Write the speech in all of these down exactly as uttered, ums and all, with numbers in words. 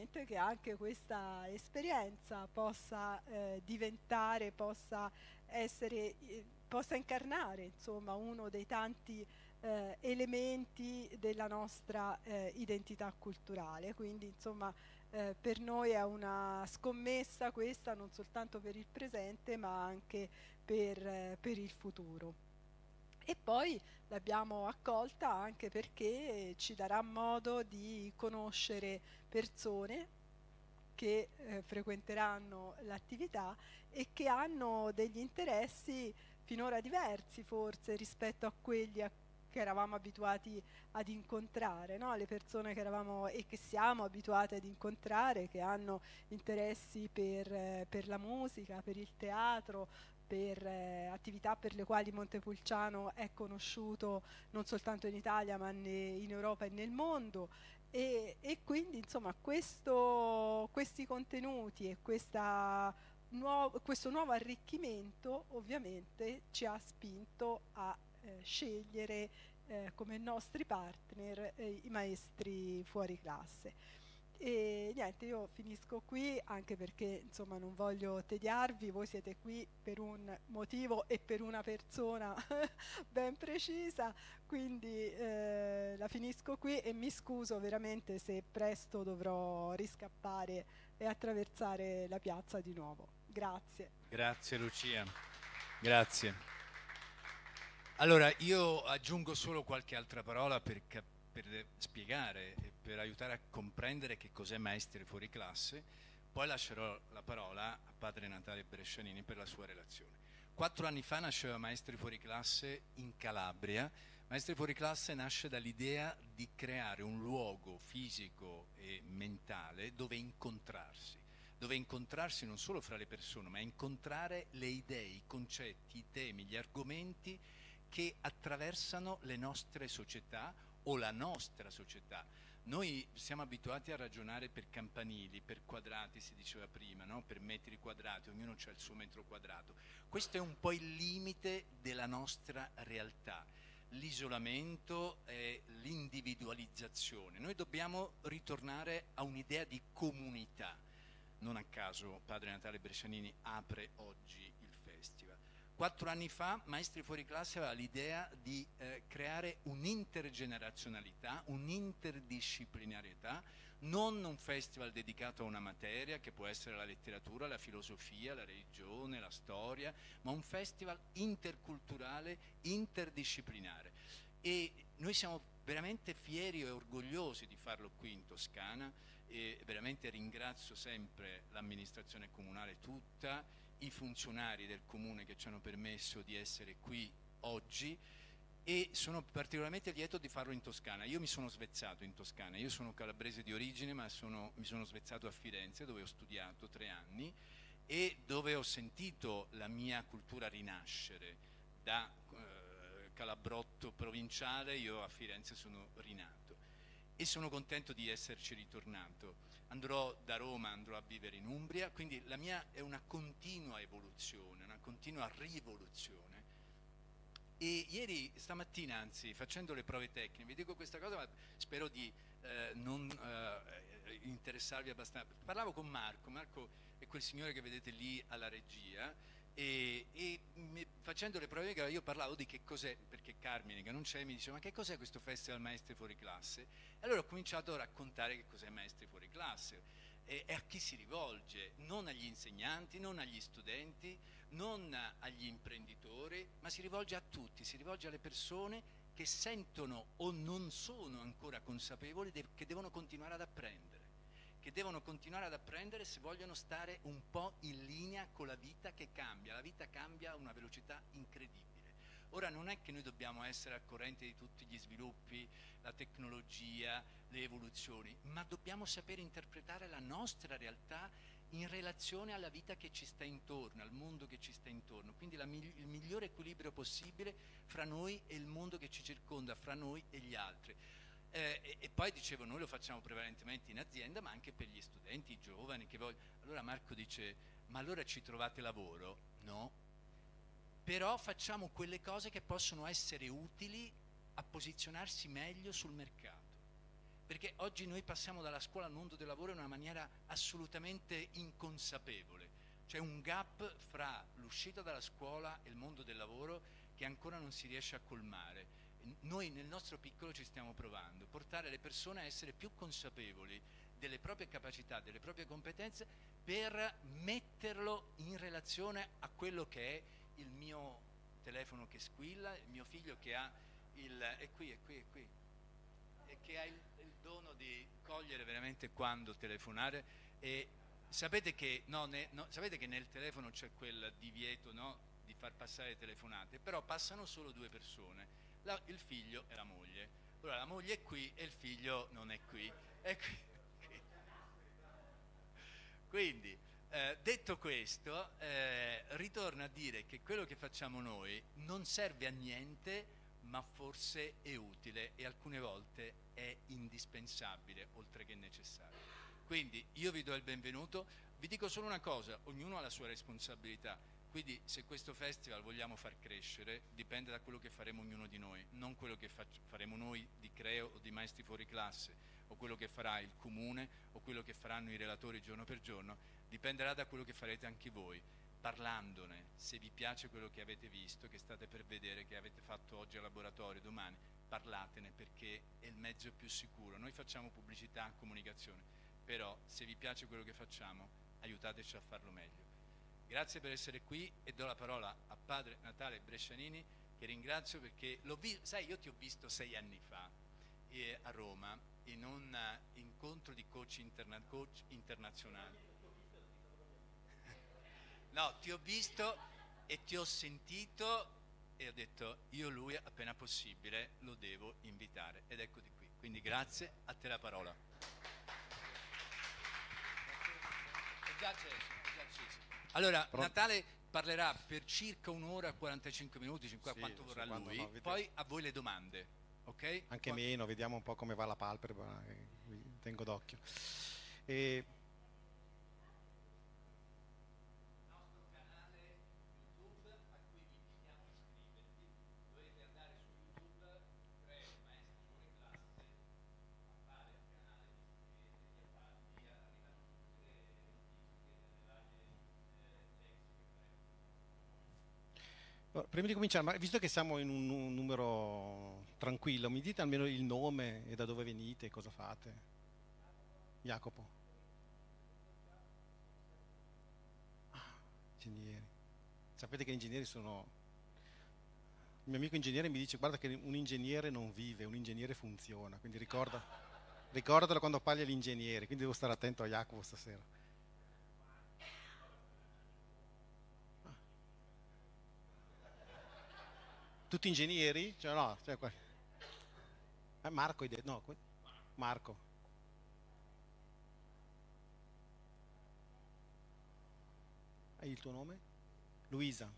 ovviamente che anche questa esperienza possa eh, diventare, possa essere, eh, possa incarnare insomma uno dei tanti eh, elementi della nostra eh, identità culturale. Quindi insomma eh, per noi è una scommessa questa non soltanto per il presente ma anche per, eh, per il futuro. E poi l'abbiamo accolta anche perché ci darà modo di conoscere persone che eh, frequenteranno l'attività e che hanno degli interessi finora diversi forse rispetto a quelli a che eravamo abituati ad incontrare, no? Le persone che eravamo e che siamo abituati ad incontrare, che hanno interessi per, eh, per la musica, per il teatro, per eh, attività per le quali Montepulciano è conosciuto non soltanto in Italia ma ne, in Europa e nel mondo. E, e quindi insomma questo, questi contenuti e questa nuovo, questo nuovo arricchimento ovviamente ci ha spinto a eh, scegliere eh, come nostri partner eh, i maestri fuori classe. E niente, io finisco qui anche perché insomma non voglio tediarvi, voi siete qui per un motivo e per una persona ben precisa, quindi eh, la finisco qui e mi scuso veramente se presto dovrò riscappare e attraversare la piazza di nuovo. Grazie. Grazie Lucia, grazie. Allora io aggiungo solo qualche altra parola per, per spiegare e per aiutare a comprendere che cos'è Maestri fuori classe, poi lascerò la parola a padre Natale Brescianini per la sua relazione. Quattro anni fa nasceva Maestri fuori classe in Calabria. Maestri fuori classe nasce dall'idea di creare un luogo fisico e mentale dove incontrarsi, dove incontrarsi non solo fra le persone, ma incontrare le idee, i concetti, i temi, gli argomenti che attraversano le nostre società o la nostra società. Noi siamo abituati a ragionare per campanili, per quadrati, si diceva prima, no? Per metri quadrati, ognuno ha il suo metro quadrato. Questo è un po' il limite della nostra realtà, l'isolamento e l'individualizzazione. Noi dobbiamo ritornare a un'idea di comunità. Non a caso padre Natale Brescianini apre oggi il festival. Quattro anni fa Maestri fuori classe aveva l'idea di eh, creare un'intergenerazionalità, un'interdisciplinarietà, non un festival dedicato a una materia che può essere la letteratura, la filosofia, la religione, la storia, ma un festival interculturale, interdisciplinare. E noi siamo veramente fieri e orgogliosi di farlo qui in Toscana e veramente ringrazio sempre l'amministrazione comunale tutta, i funzionari del comune che ci hanno permesso di essere qui oggi e sono particolarmente lieto di farlo in Toscana. Io mi sono svezzato in Toscana, io sono calabrese di origine ma sono, mi sono svezzato a Firenze dove ho studiato tre anni e dove ho sentito la mia cultura rinascere da eh, calabrotto provinciale. Io a Firenze sono rinato e sono contento di esserci ritornato. Andrò da Roma, andrò a vivere in Umbria, quindi la mia è una continua evoluzione, una continua rivoluzione. E ieri, stamattina anzi, facendo le prove tecniche, vi dico questa cosa ma spero di eh, non eh, interessarvi abbastanza. Parlavo con Marco, Marco è quel signore che vedete lì alla regia, e, e mi, facendo le prove io parlavo di che cos'è, perché Carmine che non c'è mi diceva ma che cos'è questo festival Maestri fuori classe? E allora ho cominciato a raccontare che cos'è Maestri fuori classe e, e a chi si rivolge, non agli insegnanti, non agli studenti, non agli imprenditori, ma si rivolge a tutti, si rivolge alle persone che sentono o non sono ancora consapevoli de- che devono continuare ad apprendere. che devono continuare ad apprendere se vogliono stare un po' in linea con la vita che cambia. La vita cambia a una velocità incredibile. Ora non è che noi dobbiamo essere al corrente di tutti gli sviluppi, la tecnologia, le evoluzioni, ma dobbiamo sapere interpretare la nostra realtà in relazione alla vita che ci sta intorno, al mondo che ci sta intorno. Quindi la, il migliore equilibrio possibile fra noi e il mondo che ci circonda, fra noi e gli altri. Eh, e, e poi dicevo, noi lo facciamo prevalentemente in azienda, ma anche per gli studenti, i giovani che vogliono. Allora Marco dice, ma allora ci trovate lavoro? No, però facciamo quelle cose che possono essere utili a posizionarsi meglio sul mercato, perché oggi noi passiamo dalla scuola al mondo del lavoro in una maniera assolutamente inconsapevole. C'è un gap fra l'uscita dalla scuola e il mondo del lavoro che ancora non si riesce a colmare. Noi nel nostro piccolo ci stiamo provando, portare le persone a essere più consapevoli delle proprie capacità, delle proprie competenze, per metterlo in relazione a quello che è il mio telefono che squilla, il mio figlio che ha il... è qui, è qui, è qui, e che ha il, il dono di cogliere veramente quando telefonare. E sapete che, no, ne, no, sapete che nel telefono c'è quel divieto, no, di far passare telefonate, però passano solo due persone, la, il figlio e la moglie. Ora la moglie è qui e il figlio non è qui. È qui. Quindi, eh, detto questo, eh, ritorno a dire che quello che facciamo noi non serve a niente, ma forse è utile e alcune volte è indispensabile, oltre che necessario. Quindi io vi do il benvenuto, vi dico solo una cosa, ognuno ha la sua responsabilità, quindi se questo festival vogliamo far crescere dipende da quello che faremo ognuno di noi, non quello che faremo noi di Creo o di Maestri Fuori Classe, o quello che farà il comune o quello che faranno i relatori giorno per giorno, dipenderà da quello che farete anche voi, parlandone. Se vi piace quello che avete visto, che state per vedere, che avete fatto oggi al laboratorio, domani, parlatene, perché è il mezzo più sicuro. Noi facciamo pubblicità, comunicazione, però se vi piace quello che facciamo, aiutateci a farlo meglio. Grazie per essere qui e do la parola a padre Natale Brescianini, che ringrazio perché l'ho visto, sai, io ti ho visto sei anni fa eh, a Roma in un uh, incontro di coach, interna coach internazionali. No, ti ho visto e ti ho sentito e ho detto io lui appena possibile lo devo invitare ed eccoti qui. Quindi grazie, a te la parola. È già acceso, è già acceso. Allora, Pronto? Natale parlerà per circa un'ora, quarantacinque minuti, cinquanta, sì, quanto vorrà lui, no, poi a voi le domande. Okay? Anche Quando... meno, vediamo un po' come va la palpebra, tengo d'occhio. E... Il nostro canale YouTube a cui vi invitiamo a iscrivervi, dovete andare su YouTube, Creo Maestri Fuori Classe, a fare il canale, vi iscrivete, vi farvi, arrivano tutte le notifiche delle varie eh, lezioni che faremo. Prima di cominciare, ma visto che siamo in un, un numero tranquillo, mi dite almeno il nome e da dove venite e cosa fate? Jacopo. Ah, ingegneri. Sapete che gli ingegneri sono... Il mio amico ingegnere mi dice guarda che un ingegnere non vive, un ingegnere funziona, quindi ricorda, ricordatelo quando parli agli ingegneri, quindi devo stare attento a Jacopo stasera. Tutti ingegneri? Cioè no, cioè qua... eh, Marco hai detto, no, Marco. Hai il tuo nome? Luisa.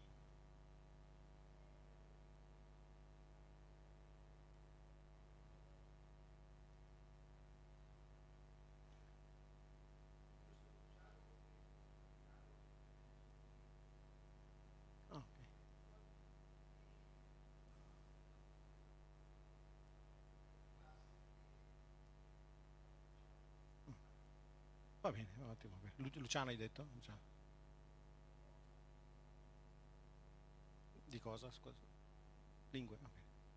Va bene, ottimo. Luciano hai detto? Luciano. Di cosa? Scusa. Lingue, va bene.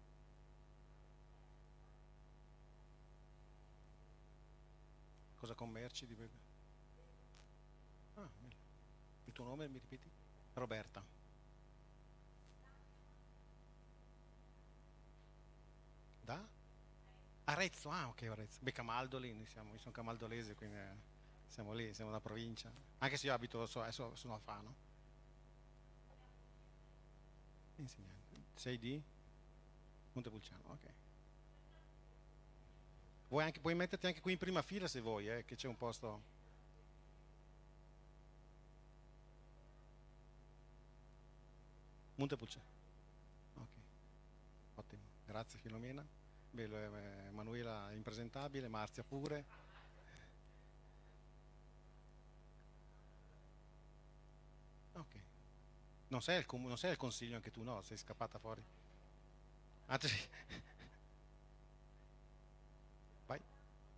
Cosa commerci? Di... Ah, il tuo nome mi ripeti? Roberta. Da? Arezzo, ah ok, Arezzo. Beh, Camaldoli, noi siamo, io sono camaldolese, quindi eh, siamo lì, siamo una provincia. Anche se io abito, so, adesso sono a Fano. Insegnante. Sei di? Montepulciano, ok. Vuoi, anche, puoi metterti anche qui in prima fila se vuoi, eh, che c'è un posto. Montepulciano. Ok, ottimo. Grazie Filomena. Bello, eh, Emanuela impresentabile, Marzia pure. Ok. Non sei al, non sei al consiglio anche tu, no? Sei scappata fuori. Anzi, vai.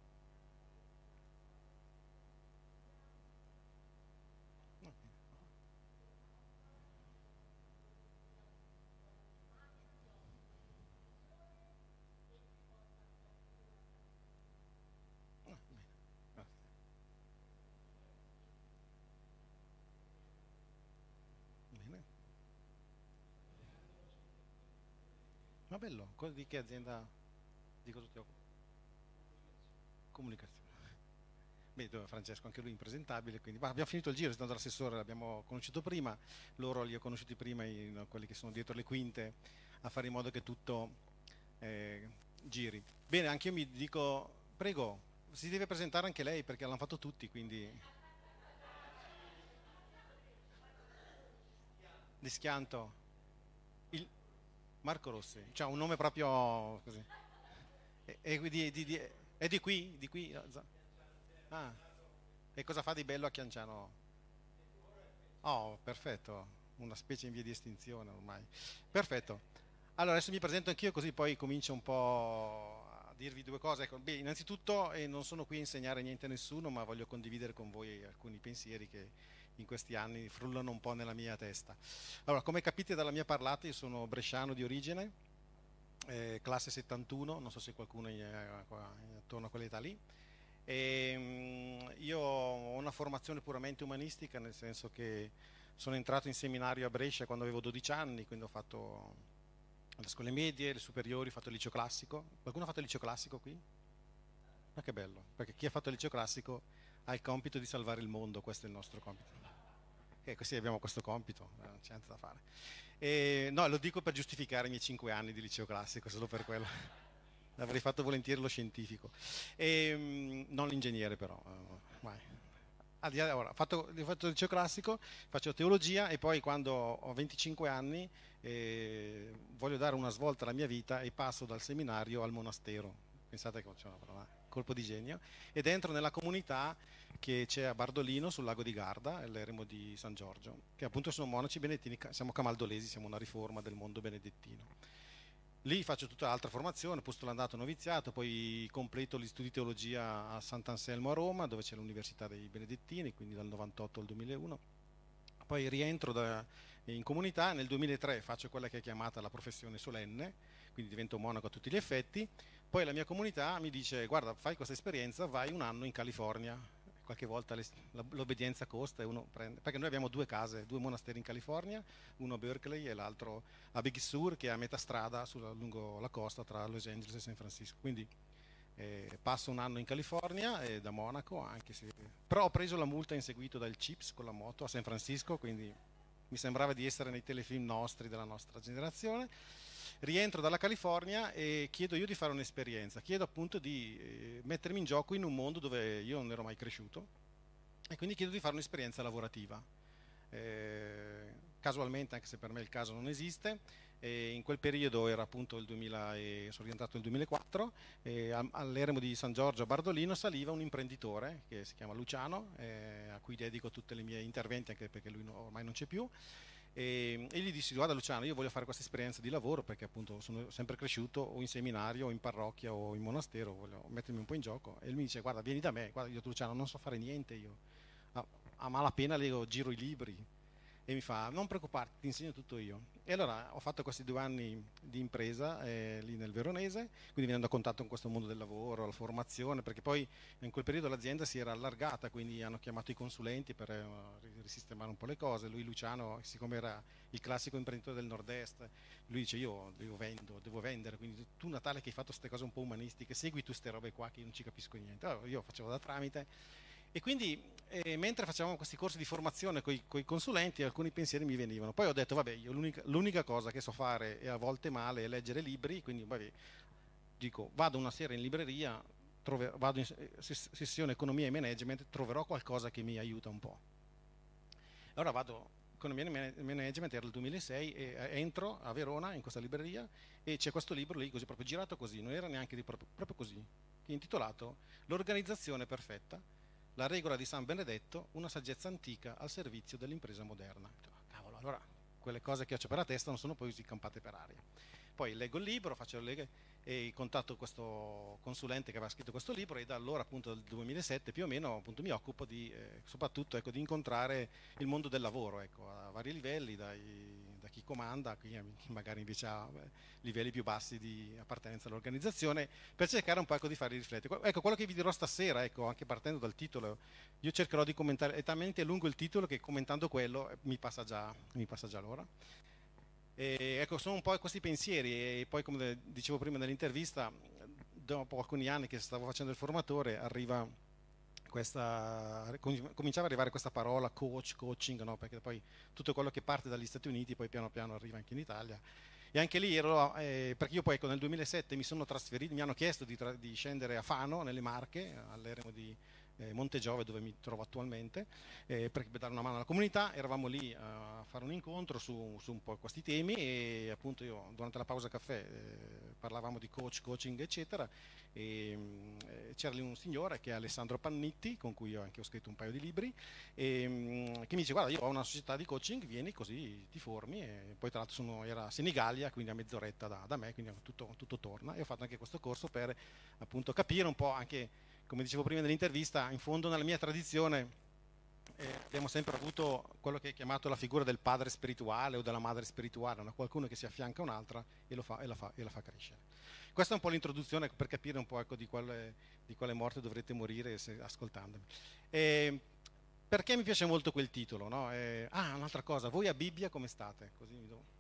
Ah, bello. Co- Di che azienda, di cosa ti occupi? Comunicazione. Beh, dove Francesco, anche lui impresentabile, quindi bah, abbiamo finito il giro, stando l'assessore, l'abbiamo conosciuto prima, loro li ho conosciuti prima, i- no, quelli che sono dietro le quinte, a fare in modo che tutto eh, giri. Bene, anche io mi dico, prego, si deve presentare anche lei perché l'hanno fatto tutti, quindi di schianto, il Marco Rossi, cioè un nome proprio così. E, e di, di- di- è di qui? Di qui? Ah, e cosa fa di bello a Chianciano? Oh, perfetto, una specie in via di estinzione ormai. Perfetto. Allora, adesso mi presento anch'io così poi comincio un po' a dirvi due cose. Ecco, beh, innanzitutto eh, non sono qui a insegnare niente a nessuno, ma voglio condividere con voi alcuni pensieri che in questi anni frullano un po' nella mia testa. Allora, come capite dalla mia parlata, io sono bresciano di origine, eh, classe settantuno, non so se qualcuno è qua, attorno a quell'età lì. E, mm, io ho una formazione puramente umanistica, nel senso che sono entrato in seminario a Brescia quando avevo dodici anni, quindi ho fatto le scuole medie, le superiori, ho fatto il liceo classico. Qualcuno ha fatto il liceo classico qui? Ma che bello, perché chi ha fatto il liceo classico ha il compito di salvare il mondo, questo è il nostro compito. E così abbiamo questo compito, eh, non c'è niente da fare. E, no, lo dico per giustificare i miei cinque anni di liceo classico, solo per quello. Avrei fatto volentieri lo scientifico, e, mm, non l'ingegnere però. eh, mai. Al di là- ora, ho fatto, ho fatto il liceo classico, faccio teologia e poi quando ho venticinque anni eh, voglio dare una svolta alla mia vita e passo dal seminario al monastero. Pensate che c'è una parola, colpo di genio. Ed entro nella comunità che c'è a Bardolino sul lago di Garda, l'eremo di San Giorgio, che appunto sono monaci benedettini, siamo camaldolesi, siamo una riforma del mondo benedettino. Lì faccio tutta l'altra formazione, postulandato noviziato, poi completo gli studi di teologia a Sant'Anselmo a Roma, dove c'è l'Università dei Benedettini, quindi dal novantotto al duemilauno. Poi rientro da, in comunità, nel duemilatré faccio quella che è chiamata la professione solenne, quindi divento monaco a tutti gli effetti. Poi la mia comunità mi dice, guarda, fai questa esperienza, vai un anno in California. Qualche volta l'obbedienza costa e uno prende, perché noi abbiamo due case, due monasteri in California, uno a Berkeley e l'altro a Big Sur, che è a metà strada sulla, lungo la costa tra Los Angeles e San Francisco. Quindi eh, passo un anno in California eh, da monaco, anche se... però ho preso la multa inseguito dal CHIPS con la moto a San Francisco, quindi mi sembrava di essere nei telefilm nostri della nostra generazione. Rientro dalla California e chiedo io di fare un'esperienza, chiedo appunto di eh, mettermi in gioco in un mondo dove io non ero mai cresciuto e quindi chiedo di fare un'esperienza lavorativa. Eh, casualmente, anche se per me il caso non esiste, e in quel periodo era appunto il duemila e sono rientrato nel duemilaquattro e all'eremo di San Giorgio a Bardolino saliva un imprenditore che si chiama Luciano, eh, a cui dedico tutti i miei interventi anche perché lui no, ormai non c'è più. E, e gli dissi, guarda Luciano, io voglio fare questa esperienza di lavoro perché appunto sono sempre cresciuto o in seminario o in parrocchia o in monastero, voglio mettermi un po' in gioco. E lui mi dice, guarda, vieni da me, guarda, io Luciano non so fare niente, io a, a malapena leggo, giro i libri. E mi fa, non preoccuparti, ti insegno tutto io. E allora ho fatto questi due anni di impresa eh, lì nel Veronese, quindi venendo a contatto con questo mondo del lavoro, la formazione, perché poi in quel periodo l'azienda si era allargata, quindi hanno chiamato i consulenti per eh, risistemare un po' le cose. Lui Luciano, siccome era il classico imprenditore del nord-est, lui dice io devo, vendo, devo vendere, quindi tu Natale che hai fatto queste cose un po' umanistiche, segui tu queste robe qua che io non ci capisco niente. Allora, io facevo da tramite. E quindi eh, mentre facevamo questi corsi di formazione con i consulenti alcuni pensieri mi venivano, poi ho detto vabbè io l'unica, l'unica cosa che so fare e a volte male è leggere libri, quindi vabbè, dico vado una sera in libreria, trover, vado in sessione economia e management, troverò qualcosa che mi aiuta un po'. Allora vado economia e management, era il duemilasei e entro a Verona in questa libreria e c'è questo libro lì così proprio girato così, non era neanche di proprio, proprio così, intitolato L'organizzazione perfetta, la regola di San Benedetto, una saggezza antica al servizio dell'impresa moderna. Cavolo, allora quelle cose che ho per la testa non sono poi così campate per aria. Poi leggo il libro, faccio le leghe e contatto questo consulente che aveva scritto questo libro e da allora appunto dal duemilasette più o meno appunto mi occupo di eh, soprattutto ecco, di incontrare il mondo del lavoro ecco, a vari livelli, dai, da chi comanda, chi magari invece ha beh, livelli più bassi di appartenenza all'organizzazione, per cercare un po' ecco, di farli riflettere. Ecco, quello che vi dirò stasera, ecco, anche partendo dal titolo, io cercherò di commentare, è talmente lungo il titolo che commentando quello mi passa già, mi passa già l'ora. E, ecco, sono un po' questi pensieri e poi, come dicevo prima nell'intervista, dopo alcuni anni che stavo facendo il formatore, arriva questa, cominciava ad arrivare questa parola coach, coaching, no? Perché poi tutto quello che parte dagli Stati Uniti poi piano piano arriva anche in Italia. E anche lì ero, eh, perché io poi ecco, nel duemilasette mi sono trasferito, mi hanno chiesto di, tra, di scendere a Fano, nelle Marche, all'eremo di eh, Montegiove, dove mi trovo attualmente, eh, per dare una mano alla comunità. Eravamo lì a fare un incontro su, su un po' questi temi e appunto io durante la pausa caffè eh, parlavamo di coach, coaching eccetera, e eh, c'era lì un signore che è Alessandro Pannitti, con cui io anche ho scritto un paio di libri, e, mh, che mi dice: guarda, io ho una società di coaching, vieni così ti formi. E poi tra l'altro sono, era a Senigallia, quindi a mezz'oretta da, da me, quindi tutto, tutto torna, e ho fatto anche questo corso per appunto capire un po' anche, come dicevo prima nell'intervista, in fondo nella mia tradizione eh, abbiamo sempre avuto quello che è chiamato la figura del padre spirituale o della madre spirituale, no? Qualcuno che si affianca a un'altra e, lo fa, e, la fa, e la fa crescere. Questa è un po' l'introduzione per capire un po' ecco, di, quale, di quale morte dovrete morire se, ascoltandomi. E, perché mi piace molto quel titolo? No? E, ah, un'altra cosa, voi a Bibbia come state? Così mi do.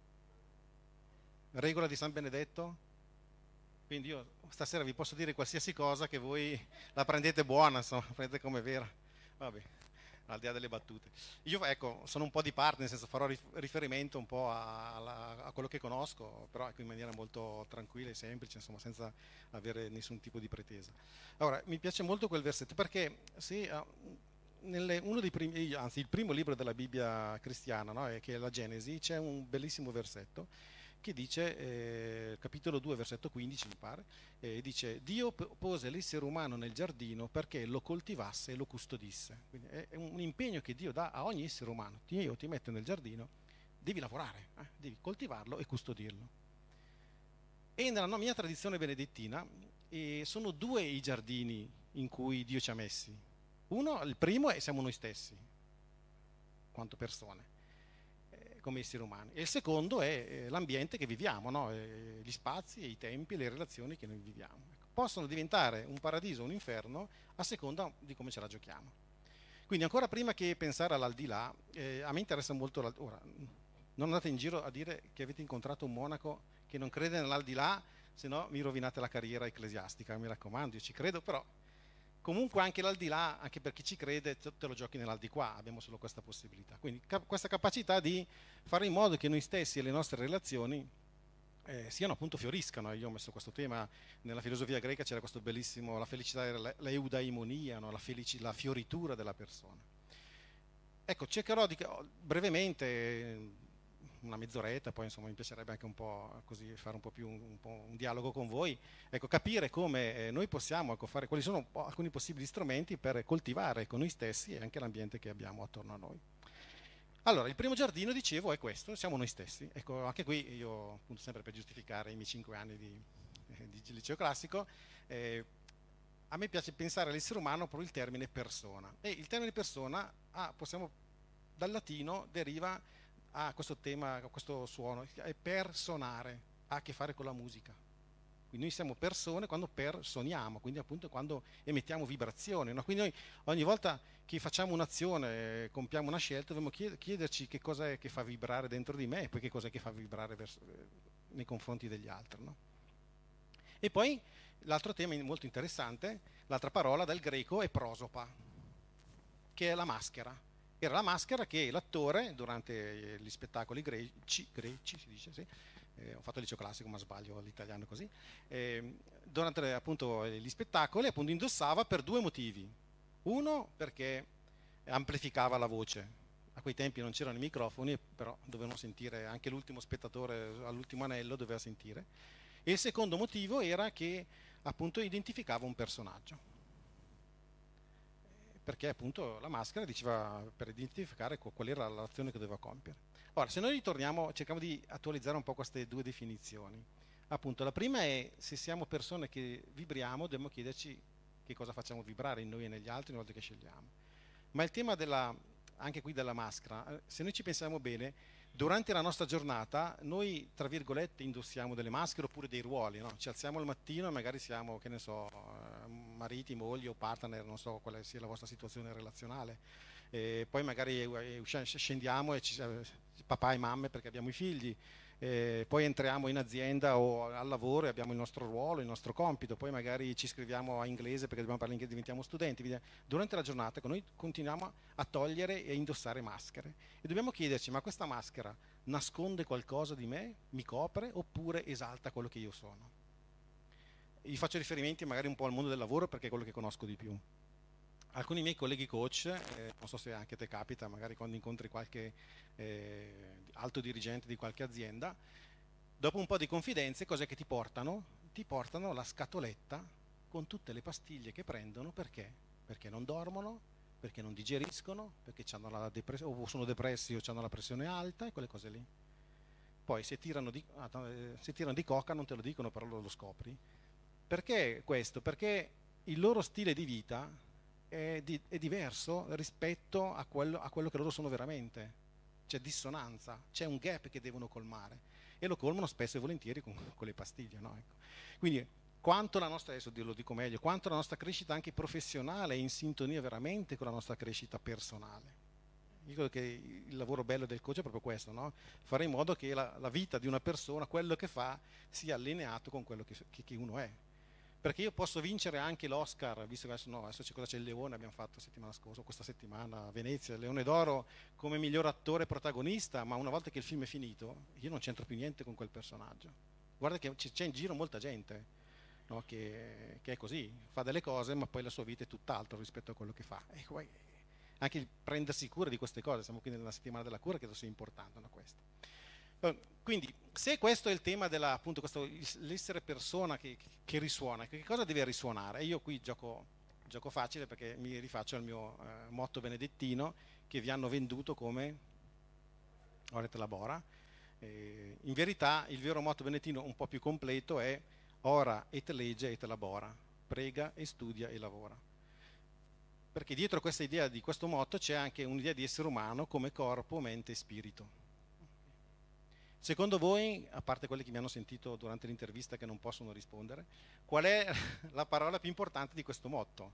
Regola di San Benedetto? Quindi io stasera vi posso dire qualsiasi cosa che voi la prendete buona, insomma, prendete come vera. Vabbè, al di là delle battute. Io ecco, sono un po' di parte, nel senso farò riferimento un po' a, a, a quello che conosco, però ecco, in maniera molto tranquilla e semplice, insomma, senza avere nessun tipo di pretesa. Allora, mi piace molto quel versetto perché se, uh, nelle, uno dei primi, anzi il primo libro della Bibbia cristiana, no, è che è la Genesi, c'è un bellissimo versetto che dice, eh, capitolo due, versetto quindici mi pare, eh, dice: Dio pose l'essere umano nel giardino perché lo coltivasse e lo custodisse. Quindi è un impegno che Dio dà a ogni essere umano. Io ti metto nel giardino, devi lavorare, eh? Devi coltivarlo e custodirlo. E nella mia tradizione benedettina eh, sono due i giardini in cui Dio ci ha messi. Uno, il primo è siamo noi stessi, quanto persone, come esseri umani, e il secondo è l'ambiente che viviamo, no? Gli spazi, i tempi, le relazioni che noi viviamo. Ecco, possono diventare un paradiso o un inferno a seconda di come ce la giochiamo. Quindi ancora prima che pensare all'aldilà, eh, a me interessa molto l'aldilà. Ora, non andate in giro a dire che avete incontrato un monaco che non crede nell'aldilà, se no mi rovinate la carriera ecclesiastica, mi raccomando, io ci credo, però comunque anche l'aldilà, anche per chi ci crede, te lo giochi nell'aldilà, abbiamo solo questa possibilità. Quindi cap- questa capacità di fare in modo che noi stessi e le nostre relazioni eh, siano appunto fioriscano. Io ho messo questo tema, nella filosofia greca c'era questo bellissimo, la felicità era la, la eudaimonia, no? la, felici, la fioritura della persona. Ecco, cercherò di, brevemente, una mezz'oretta, poi insomma mi piacerebbe anche un po' così fare un po' più un, un, po' un dialogo con voi, ecco, capire come eh, noi possiamo ecco, fare, quali sono alcuni possibili strumenti per coltivare con noi stessi e anche l'ambiente che abbiamo attorno a noi. Allora, il primo giardino, dicevo, è questo, siamo noi stessi. Ecco, anche qui io, appunto, sempre per giustificare i miei cinque anni di, eh, di liceo classico, eh, a me piace pensare all'essere umano proprio il termine persona. E il termine persona, ah, possiamo, dal latino deriva a questo tema, a questo suono, è personare, ha a che fare con la musica. Quindi noi siamo persone quando personiamo, quindi appunto quando emettiamo vibrazioni, no? Quindi noi ogni volta che facciamo un'azione, eh, compiamo una scelta, dobbiamo chiederci che cosa è che fa vibrare dentro di me e poi che cosa è che fa vibrare verso, eh, nei confronti degli altri, no? E poi l'altro tema molto interessante, l'altra parola dal greco è prosopa, che è la maschera. Era la maschera che l'attore, durante gli spettacoli greci, greci si dice, sì, eh, ho fatto il liceo classico ma sbaglio l'italiano così, eh, durante appunto gli spettacoli appunto indossava per due motivi. Uno, perché amplificava la voce. A quei tempi non c'erano i microfoni, però dovevano sentire, anche l'ultimo spettatore all'ultimo anello doveva sentire. E il secondo motivo era che appunto identificava un personaggio, perché appunto la maschera diceva per identificare qual era l'azione che doveva compiere. Ora, se noi ritorniamo, cerchiamo di attualizzare un po' queste due definizioni. Appunto, la prima è: se siamo persone che vibriamo, dobbiamo chiederci che cosa facciamo vibrare in noi e negli altri una volta che scegliamo. Ma il tema della, anche qui della maschera, se noi ci pensiamo bene, durante la nostra giornata noi, tra virgolette, indossiamo delle maschere oppure dei ruoli, no? Ci alziamo al mattino e magari siamo, che ne so, mariti, mogli o partner, non so quale sia la vostra situazione relazionale. E poi magari scendiamo e ci, papà e mamme perché abbiamo i figli, e poi entriamo in azienda o al lavoro e abbiamo il nostro ruolo, il nostro compito, poi magari ci iscriviamo a inglese perché dobbiamo parlare inglese, diventiamo studenti. Durante la giornata noi continuiamo a togliere e a indossare maschere e dobbiamo chiederci: ma questa maschera nasconde qualcosa di me, mi copre, oppure esalta quello che io sono? Vi faccio riferimenti magari un po' al mondo del lavoro perché è quello che conosco di più. Alcuni miei colleghi coach, eh, non so se anche te capita, magari quando incontri qualche eh, alto dirigente di qualche azienda, dopo un po' di confidenze, cos'è che ti portano? Ti portano la scatoletta con tutte le pastiglie che prendono. Perché? Perché non dormono, perché non digeriscono, perché hanno la depress- o sono depressi o hanno la pressione alta e quelle cose lì. Poi se tirano di, ah, se tirano di coca non te lo dicono, però lo, lo scopri. Perché questo? Perché il loro stile di vita è, di, è diverso rispetto a quello, a quello che loro sono veramente. C'è dissonanza, c'è un gap che devono colmare e lo colmano spesso e volentieri con, con le pastiglie, no? Ecco. Quindi quanto la nostra, adesso lo dico meglio, quanto la nostra crescita anche professionale è in sintonia veramente con la nostra crescita personale. Io credo che il lavoro bello del coach è proprio questo, no? Fare in modo che la, la vita di una persona, quello che fa, sia allineato con quello che, che, che uno è. Perché io posso vincere anche l'Oscar, visto che adesso, no, adesso c'è, cosa c'è il Leone, abbiamo fatto la settimana scorsa, questa settimana a Venezia, il Leone d'Oro come miglior attore protagonista, ma una volta che il film è finito, io non c'entro più niente con quel personaggio. Guarda che c'è in giro molta gente, no, che, che è così, fa delle cose, ma poi la sua vita è tutt'altro rispetto a quello che fa. E poi, anche il prendersi cura di queste cose, siamo qui nella settimana della cura, credo sia importante, no, questo. Quindi, se questo è il tema della, appunto, questo, l'essere persona che, che risuona, che cosa deve risuonare? Io qui gioco, gioco facile perché mi rifaccio al mio eh, motto benedettino che vi hanno venduto come ora et labora. Eh, in verità il vero motto benedettino un po' più completo è ora et legge et labora, prega e studia e lavora. Perché dietro questa idea di questo motto c'è anche un'idea di essere umano come corpo, mente e spirito. Secondo voi, a parte quelli che mi hanno sentito durante l'intervista che non possono rispondere, qual è la parola più importante di questo motto?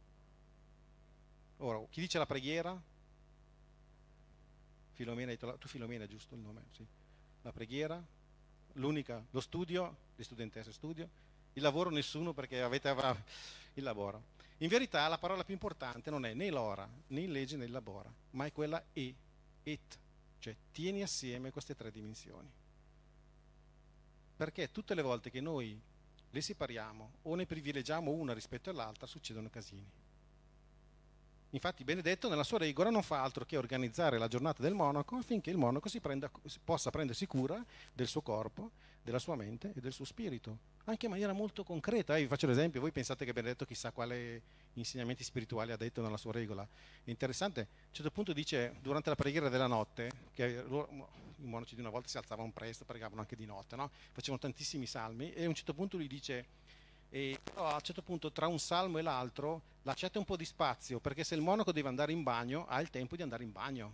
Ora, chi dice la preghiera? Filomena, tu Filomena, giusto il nome? Sì. La preghiera, l'unica, lo studio, le studentesse studio, il lavoro nessuno perché avete avrà il lavoro. In verità la parola più importante non è né l'ora, né il legge né il labora, ma è quella e, et. Cioè tieni assieme queste tre dimensioni, perché tutte le volte che noi le separiamo o ne privilegiamo una rispetto all'altra succedono casini. Infatti Benedetto nella sua regola non fa altro che organizzare la giornata del monaco affinché il monaco si prenda, possa prendersi cura del suo corpo, della sua mente e del suo spirito, anche in maniera molto concreta. Eh, vi faccio l'esempio, voi pensate che Benedetto chissà quale insegnamenti spirituali ha detto nella sua regola. È interessante, a un certo punto dice, durante la preghiera della notte, che loro, i monaci di una volta si alzavano presto, pregavano anche di notte, no? Facevano tantissimi salmi, e a un certo punto lui dice, e però a un certo punto tra un salmo e l'altro lasciate un po' di spazio, perché se il monaco deve andare in bagno ha il tempo di andare in bagno.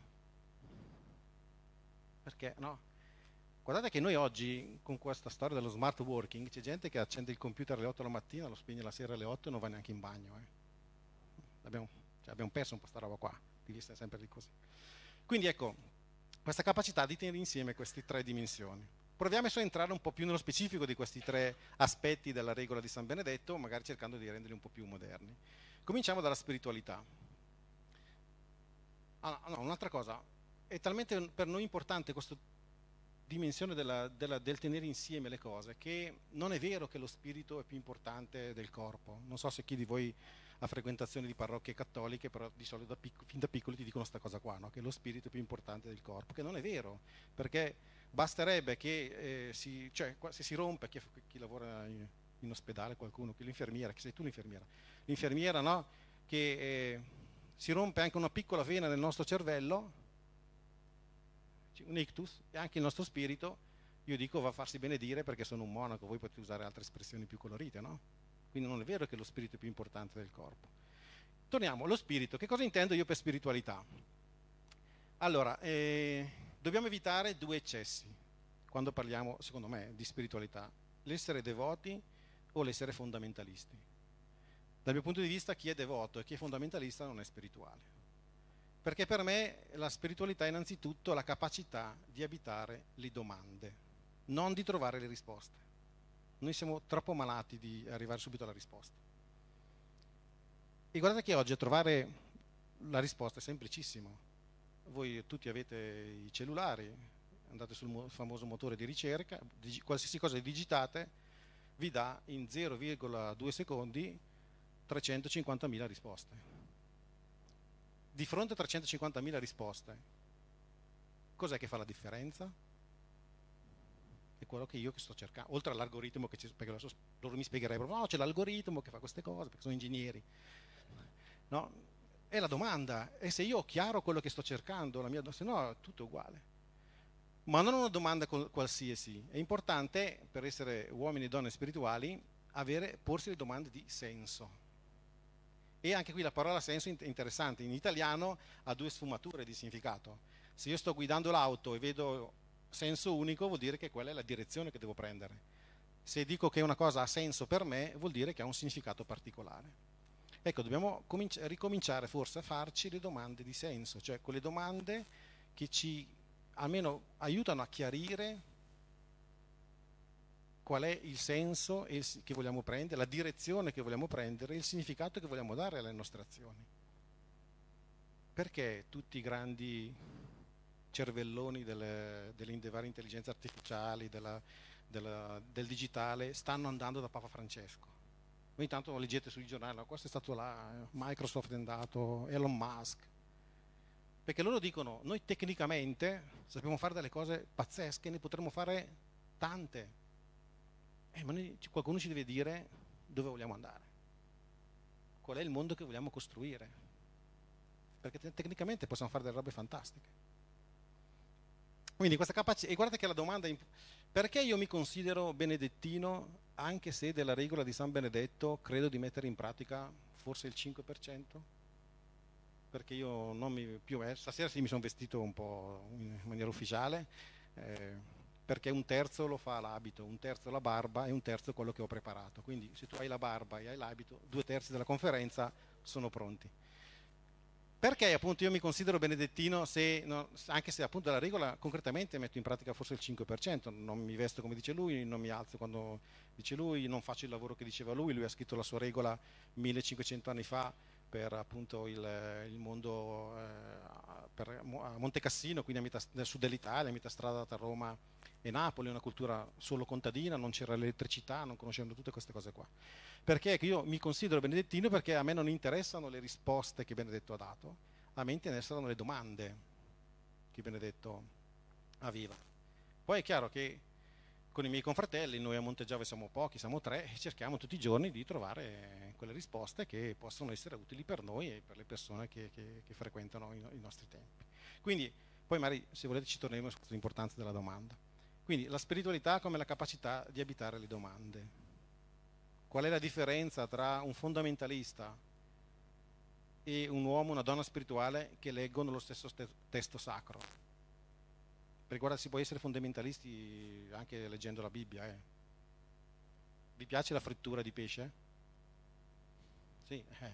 Perché no? Guardate che noi oggi, con questa storia dello smart working, c'è gente che accende il computer alle otto la mattina, lo spegne la sera alle otto e non va neanche in bagno. Eh. Abbiamo, cioè abbiamo perso un po' sta roba qua, di vista è sempre lì così. Quindi ecco, questa capacità di tenere insieme queste tre dimensioni. Proviamo adesso a entrare un po' più nello specifico di questi tre aspetti della regola di San Benedetto, magari cercando di renderli un po' più moderni. Cominciamo dalla spiritualità. Ah, no, un'altra cosa, è talmente per noi importante questa dimensione della, della, del tenere insieme le cose, che non è vero che lo spirito è più importante del corpo. Non so se chi di voi ha frequentazioni di parrocchie cattoliche, però di solito da pic- fin da piccoli ti dicono questa cosa qua, no? Che lo spirito è più importante del corpo, che non è vero, perché basterebbe che eh, si, cioè, se si rompe, chi, chi lavora in, in ospedale, qualcuno, l'infermiera, che sei tu l'infermiera, l'infermiera, no? Che eh, si rompe anche una piccola vena nel nostro cervello, un ictus, e anche il nostro spirito, io dico, va a farsi benedire perché sono un monaco, voi potete usare altre espressioni più colorite, no? Quindi non è vero che lo spirito è più importante del corpo. Torniamo allo spirito. Che cosa intendo io per spiritualità? Allora, eh, dobbiamo evitare due eccessi quando parliamo, secondo me, di spiritualità: l'essere devoti o l'essere fondamentalisti. Dal mio punto di vista chi è devoto e chi è fondamentalista non è spirituale. Perché per me la spiritualità è innanzitutto la capacità di abitare le domande, non di trovare le risposte. Noi siamo troppo malati di arrivare subito alla risposta. E guardate che oggi a trovare la risposta è semplicissimo. Voi tutti avete i cellulari, andate sul famoso motore di ricerca, qualsiasi cosa digitate vi dà in zero virgola due secondi trecentocinquantamila risposte. Di fronte a trecentocinquantamila risposte, cos'è che fa la differenza? È quello che io che sto cercando, oltre all'algoritmo che ci, perché adesso loro mi spiegherebbero, no, c'è l'algoritmo che fa queste cose, perché sono ingegneri. No? È la domanda, e se io ho chiaro quello che sto cercando, la mia, se no è tutto uguale. Ma non una domanda qualsiasi, è importante per essere uomini e donne spirituali avere, porsi le domande di senso. E anche qui la parola senso è interessante, in italiano ha due sfumature di significato. Se io sto guidando l'auto e vedo senso unico vuol dire che quella è la direzione che devo prendere. Se dico che una cosa ha senso per me vuol dire che ha un significato particolare. Ecco, dobbiamo ricominciare forse a farci le domande di senso, cioè quelle domande che ci almeno aiutano a chiarire qual è il senso che vogliamo prendere, la direzione che vogliamo prendere, il significato che vogliamo dare alle nostre azioni. Perché tutti i grandi cervelloni delle, delle varie intelligenze artificiali, della, della, del digitale, stanno andando da Papa Francesco? Ogni tanto leggete sui giornali, no, questo è stato là, Microsoft è andato, Elon Musk. Perché loro dicono, noi tecnicamente sappiamo fare delle cose pazzesche, ne potremmo fare tante. Eh, ma noi, qualcuno ci deve dire dove vogliamo andare, qual è il mondo che vogliamo costruire, perché te- tecnicamente possiamo fare delle robe fantastiche. Quindi questa capacità, e guardate che la domanda, imp- perché io mi considero benedettino, anche se della regola di San Benedetto credo di mettere in pratica forse il cinque per cento? Perché io non mi più, eh, stasera sì mi sono vestito un po' in maniera ufficiale, eh, perché un terzo lo fa l'abito, un terzo la barba e un terzo quello che ho preparato. Quindi se tu hai la barba e hai l'abito, due terzi della conferenza sono pronti. Perché appunto io mi considero benedettino, se, no, anche se appunto la regola concretamente metto in pratica forse il cinque per cento, non mi vesto come dice lui, non mi alzo quando dice lui, non faccio il lavoro che diceva lui, lui ha scritto la sua regola millecinquecento anni fa per appunto il, il mondo eh, per, a Monte Cassino, quindi a metà, nel sud dell'Italia, a metà strada tra Roma e Napoli, una cultura solo contadina, non c'era l'elettricità, non conoscevano tutte queste cose qua. Perché io mi considero benedettino perché a me non interessano le risposte che Benedetto ha dato, a me interessano le domande che Benedetto aveva. Poi è chiaro che con i miei confratelli, noi a Montegiove siamo pochi, siamo tre, e cerchiamo tutti i giorni di trovare quelle risposte che possono essere utili per noi e per le persone che, che, che frequentano i, i nostri tempi. Quindi, poi magari se volete ci torneremo sull'importanza della domanda. Quindi la spiritualità come la capacità di abitare le domande. Qual è la differenza tra un fondamentalista e un uomo, una donna spirituale che leggono lo stesso testo sacro? Perché guarda, si può essere fondamentalisti anche leggendo la Bibbia. Eh. Vi piace la frittura di pesce? Sì. Eh.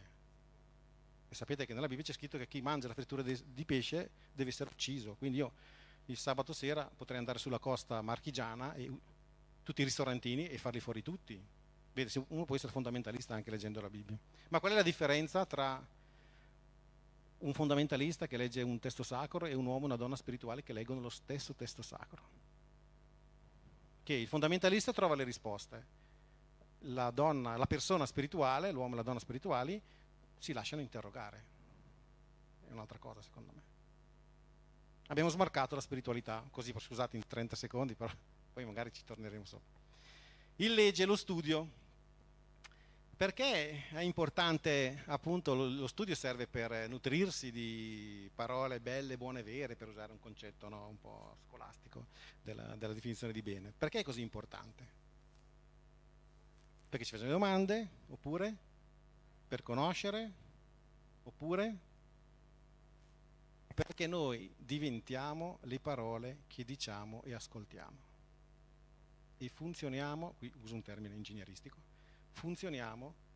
E sapete che nella Bibbia c'è scritto che chi mangia la frittura di pesce deve essere ucciso. Quindi io il sabato sera potrei andare sulla costa marchigiana e tutti i ristorantini e farli fuori tutti. Vede, uno può essere fondamentalista anche leggendo la Bibbia. Ma qual è la differenza tra un fondamentalista che legge un testo sacro e un uomo e una donna spirituale che leggono lo stesso testo sacro? Che il fondamentalista trova le risposte, la donna, la persona spirituale, l'uomo e la donna spirituali si lasciano interrogare. È un'altra cosa secondo me. Abbiamo smarcato la spiritualità, così scusate in trenta secondi, però poi magari ci torneremo sopra. Il legge, lo studio. Perché è importante, appunto, lo, lo studio serve per nutrirsi di parole belle, buone, vere, per usare un concetto no, un po' scolastico della, della definizione di bene. Perché è così importante? Perché ci facciamo domande, oppure per conoscere, oppure perché noi diventiamo le parole che diciamo e ascoltiamo. E funzioniamo, qui uso un termine ingegneristico, funzioniamo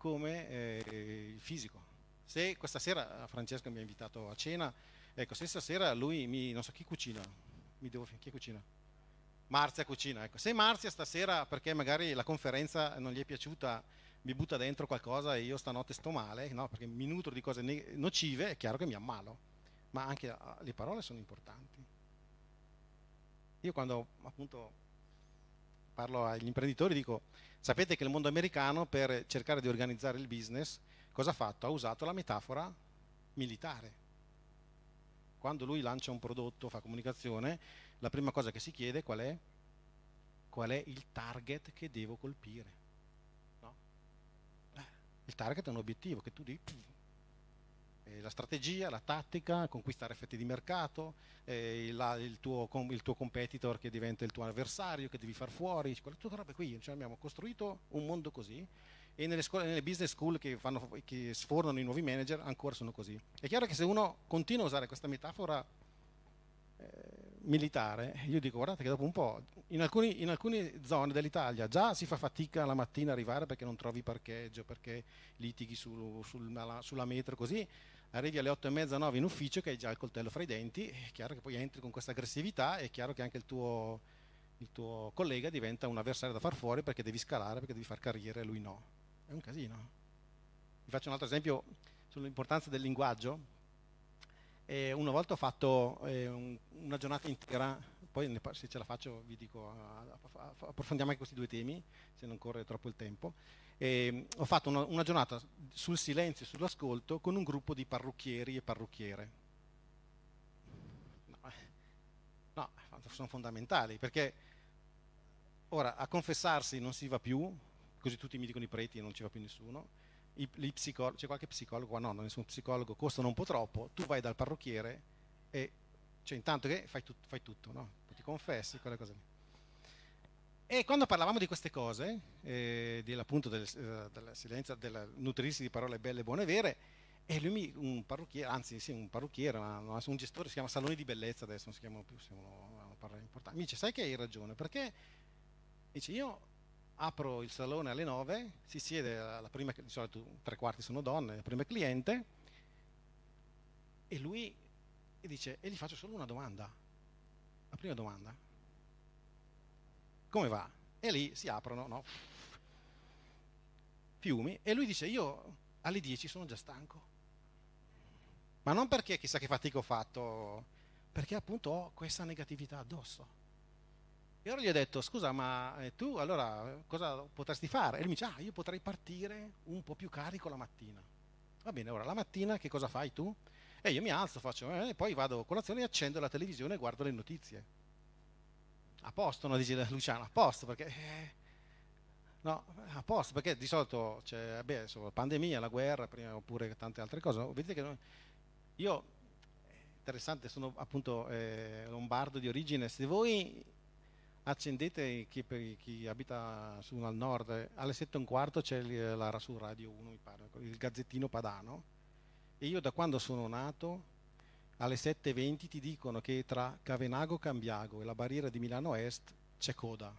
come eh, il fisico. Se questa sera Francesco mi ha invitato a cena, ecco, se stasera lui mi, non so chi cucina, mi devo, chi cucina? Marzia cucina, ecco. Se Marzia stasera, perché magari la conferenza non gli è piaciuta, mi butta dentro qualcosa e io stanotte sto male, no? Perché mi nutro di cose nocive, è chiaro che mi ammalo, ma anche le parole sono importanti. Io quando appunto parlo agli imprenditori dico, sapete che il mondo americano per cercare di organizzare il business cosa ha fatto? Ha usato la metafora militare. Quando lui lancia un prodotto, fa comunicazione, la prima cosa che si chiede qual è? Qual è il target che devo colpire? No? Eh, il target è un obiettivo che tu dici, eh, la strategia, la tattica, conquistare fette di mercato, eh, la, il, tuo, il tuo competitor che diventa il tuo avversario, che devi far fuori, quelle tutte robe qui. Cioè abbiamo costruito un mondo così. E nelle, scuole, nelle business school che, fanno, che sfornano i nuovi manager ancora sono così. È chiaro che se uno continua a usare questa metafora eh, militare, io dico guardate che dopo un po' in, alcuni, in alcune zone dell'Italia già si fa fatica la mattina a arrivare perché non trovi parcheggio, perché litighi su, sul, sulla metro, così arrivi alle otto e mezza, nove in ufficio che hai già il coltello fra i denti, è chiaro che poi entri con questa aggressività, è chiaro che anche il tuo, il tuo collega diventa un avversario da far fuori perché devi scalare, perché devi far carriera e lui no. È un casino. Vi faccio un altro esempio sull'importanza del linguaggio. Eh, una volta ho fatto eh, un, una giornata intera, poi ne, se ce la faccio vi dico, approfondiamo anche questi due temi, se non corre troppo il tempo. Eh, ho fatto una, una giornata sul silenzio e sull'ascolto con un gruppo di parrucchieri e parrucchiere. No, no, sono fondamentali, perché ora a confessarsi non si va più, così tutti mi dicono i preti e non ci va più nessuno. I, i psicolo- c'è qualche psicologo qua? No, nessun psicologo, costano un po' troppo. Tu vai dal parrucchiere e cioè intanto che fai, tut- fai tutto, no? Ti confessi, quelle cose lì. E quando parlavamo di queste cose, eh, di, appunto del, eh, della silenzio, del nutrirsi di parole belle e buone e vere, e lui mi, un parrucchiere, anzi sì, un parrucchiere, una, un gestore, si chiama Saloni di Bellezza, adesso non si chiamano più, sono una parola importante. Mi dice, sai che hai ragione, perché dice io apro il salone alle nove, si siede alla prima, di solito tre quarti sono donne, la prima cliente, e lui dice, e gli faccio solo una domanda, la prima domanda, come va? E lì si aprono, no? Fiumi, e lui dice, io alle dieci sono già stanco, ma non perché chissà che fatica ho fatto, perché appunto ho questa negatività addosso. E ora gli ho detto, scusa, ma eh, tu allora cosa potresti fare? E lui mi dice, ah, io potrei partire un po' più carico la mattina. Va bene, ora la mattina che cosa fai tu? E io mi alzo, faccio, eh, poi vado a colazione, accendo la televisione e guardo le notizie. A posto, no? Dice Luciano, a posto, perché... Eh, no, a posto, perché di solito c'è, beh, insomma, la pandemia, la guerra, prima, oppure tante altre cose. Vedete che io, interessante, sono appunto eh, lombardo di origine, se voi... accendete, chi, per chi abita su al nord, alle sette e un quarto c'è la, su Radio uno, mi pare, il Gazzettino Padano, e io da quando sono nato alle sette e venti ti dicono che tra Cavenago Cambiago e la barriera di Milano Est c'è coda.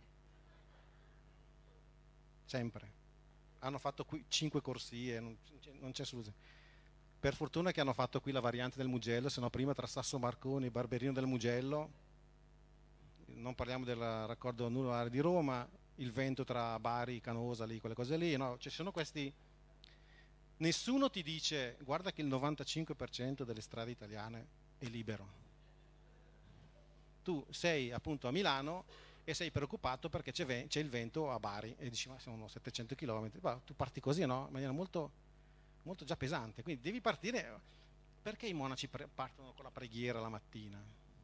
Sempre. Hanno fatto qui cinque corsie, non, non c'è soluzione. Per fortuna che hanno fatto qui la variante del Mugello, se no prima tra Sasso Marconi e Barberino del Mugello, non parliamo del raccordo anulare di Roma, il vento tra Bari, Canosa, lì, quelle cose lì, no? Ci sono questi... Nessuno ti dice, guarda che il novantacinque per cento delle strade italiane è libero. Tu sei appunto a Milano e sei preoccupato perché c'è, ve- c'è il vento a Bari e dici, ma sono settecento chilometri, ma tu parti così, no? In maniera molto, molto già pesante, quindi devi partire... Perché i monaci pre- partono con la preghiera la mattina?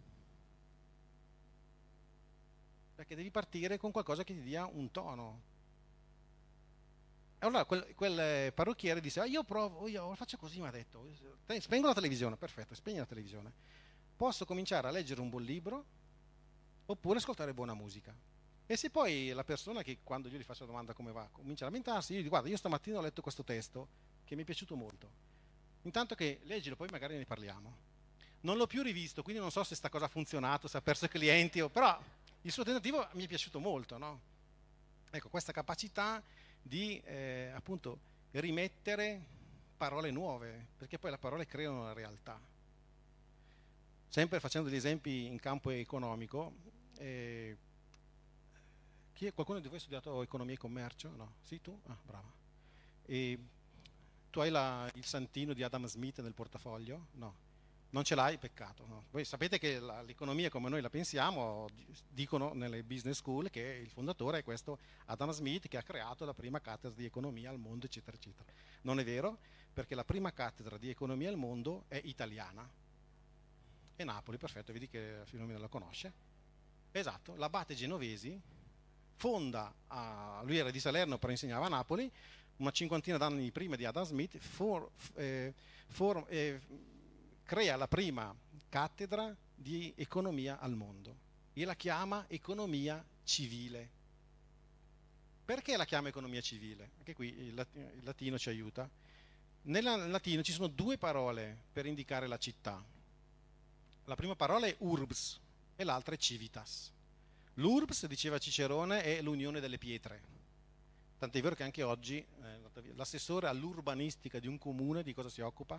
Perché devi partire con qualcosa che ti dia un tono. Allora quel, quel parrucchiere disse, ah, io provo, io faccio così, mi ha detto, spengo la televisione, perfetto, spegni la televisione. Posso cominciare a leggere un buon libro oppure ascoltare buona musica. E se poi la persona che quando io gli faccio la domanda come va, comincia a lamentarsi, io gli dico, guarda, io stamattina ho letto questo testo che mi è piaciuto molto. Intanto che leggilo, poi magari ne parliamo. Non l'ho più rivisto, quindi non so se sta cosa ha funzionato, se ha perso i clienti, o... però... il suo tentativo mi è piaciuto molto, no? Ecco, questa capacità di eh, appunto rimettere parole nuove, perché poi le parole creano la realtà. Sempre facendo degli esempi in campo economico, eh, chi è, qualcuno di voi ha studiato economia e commercio? No? Sì, tu? Ah, brava. E tu hai la, il santino di Adam Smith nel portafoglio? No. Non ce l'hai? Peccato. No. Voi sapete che la, l'economia come noi la pensiamo, dicono nelle business school che il fondatore è questo Adam Smith che ha creato la prima cattedra di economia al mondo, eccetera, eccetera. Non è vero, perché la prima cattedra di economia al mondo è italiana. È Napoli, perfetto, vedi che Filomena la conosce. Esatto, l'abate Genovesi fonda, a, lui era di Salerno però insegnava a Napoli, una cinquantina d'anni prima di Adam Smith, for, eh, for, eh, crea la prima cattedra di economia al mondo e la chiama economia civile. Perché la chiama economia civile? Anche qui il, lat- il latino ci aiuta. Nel latino ci sono due parole per indicare la città. La prima parola è urbs e l'altra è civitas. L'urbs, diceva Cicerone, è l'unione delle pietre. Tant'è vero che anche oggi eh, l'assessore all'urbanistica di un comune di cosa si occupa?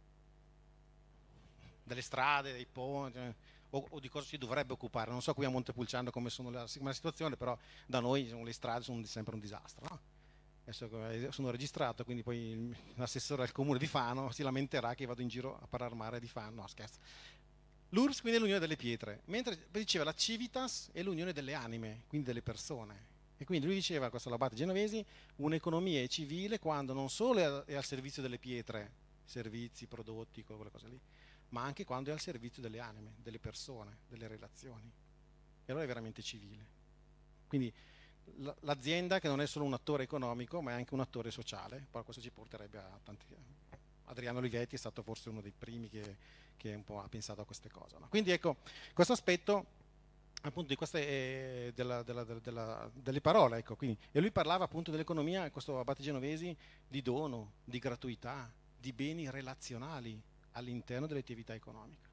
Delle strade, dei ponti, eh, o, o di cosa si dovrebbe occupare. Non so qui a Montepulciano come sono la, la situazione, però da noi sono, le strade sono sempre un disastro. No? Adesso sono registrato, quindi poi l'assessore al comune di Fano si lamenterà che vado in giro a parlare male di Fano. No, scherzo. L'Urbs quindi è l'unione delle pietre, mentre diceva la civitas è l'unione delle anime, quindi delle persone. E quindi lui diceva, questo l'abate Genovesi, un'economia è civile quando non solo è al servizio delle pietre, servizi, prodotti, quelle cose lì, ma anche quando è al servizio delle anime, delle persone, delle relazioni. E allora è veramente civile. Quindi l'azienda che non è solo un attore economico, ma è anche un attore sociale, poi questo ci porterebbe a tanti... Adriano Olivetti è stato forse uno dei primi che, che un po' ha pensato a queste cose. No? Quindi ecco, questo aspetto appunto di queste, eh, della, della, della, delle parole, ecco, quindi, e lui parlava appunto dell'economia, questo abate Genovesi, di dono, di gratuità, di beni relazionali all'interno delle attività economiche.